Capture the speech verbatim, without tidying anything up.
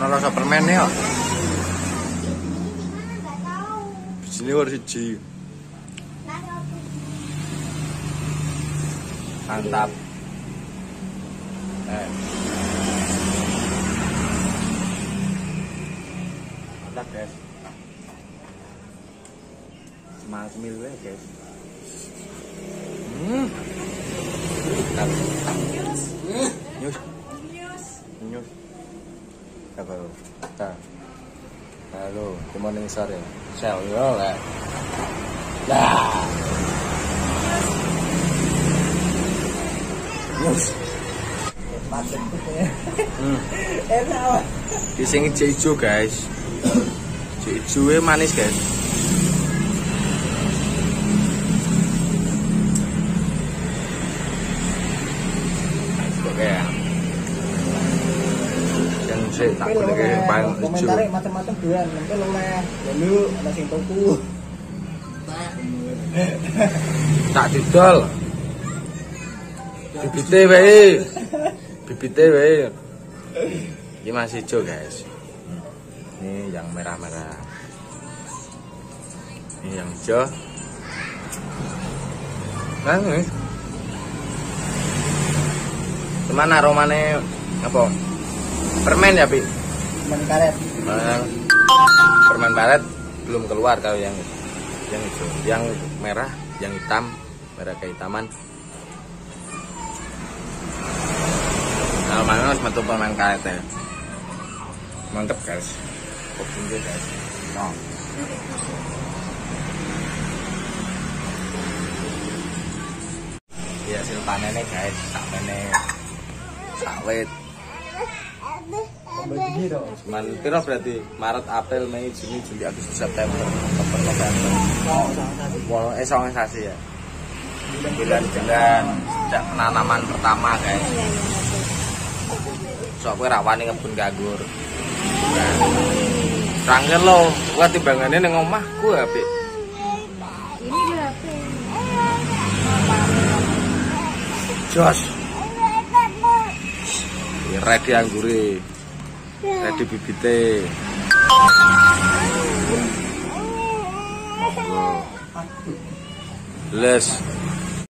rasa permen ya. Bijine war siji. Mantap. Eh. Mantap, guys. Semangat mil we, guys. Hmm. Nyus. Nyus. Nyus. Halo. Ta. Halo, cuma ning sore. Sel yo lah. Lah. Nyus. Hmm. Enak. Di sing ijo guys. Ijo manis guys. Oke ya. Yang sih tak boleh paling ijo. Komentare macam-macam doan, mungkin oleh dulu ada sing tuku. Tak didol. Bibite wae. Bibite wae. Ini masih hijau guys. Ini yang merah-merah. Ini yang hijau. Nah, ini. Gimana aromanya? Apa? Permen ya, Pi? Permen karet. Nah, permen karet belum keluar kalau yang yang hijau. Yang merah, yang hitam, merah kehitaman. Nah, mana harus metu permen karet ya. Mantep guys. Kopi juga guys. Nah. Ya hasil panennya guys, sakmene sawit. Cuman piro berarti Maret, April, Mei, Juni, Juli, Agustus, September, Oktober, November. Oh, eh song sasi ya. Bulan-bulan sejak penanaman pertama guys. So kowe ra wani ngebun nganggur. Sangger lo, gua timbangane ning omahku apik. Ini dia H P. Jos. Ready anggure. Ready bibite. Monggo. Les.